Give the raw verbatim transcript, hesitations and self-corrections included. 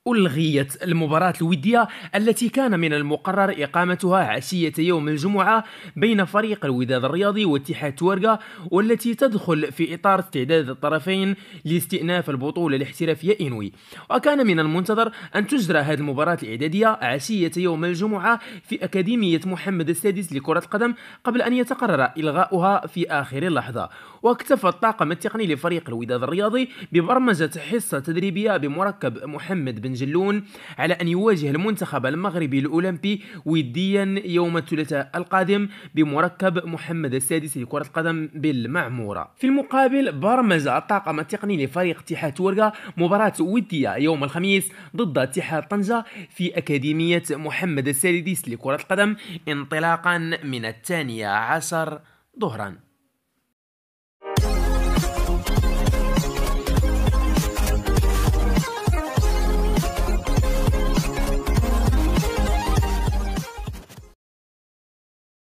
ألغيت المباراة الودية التي كان من المقرر إقامتها عشية يوم الجمعة بين فريق الوداد الرياضي واتحاد تورقة، والتي تدخل في إطار استعداد الطرفين لاستئناف البطولة الاحترافية إنوي. وكان من المنتظر أن تجرى هذه المباراة الإعدادية عشية يوم الجمعة في أكاديمية محمد السادس لكرة القدم قبل أن يتقرر إلغاؤها في آخر لحظة. واكتفى الطاقم التقني لفريق الوداد الرياضي ببرمجة حصة تدريبية بمركب محمد بن جلون على أن يواجه المنتخب المغربي الأولمبي وديا يوم الثلاثاء القادم بمركب محمد السادس لكرة القدم بالمعمورة. في المقابل برمج الطاقم التقني لفريق اتحاد تورقة مباراة ودية يوم الخميس ضد اتحاد طنجة في أكاديمية محمد السادس لكرة القدم انطلاقا من الثانية عشر ظهرا.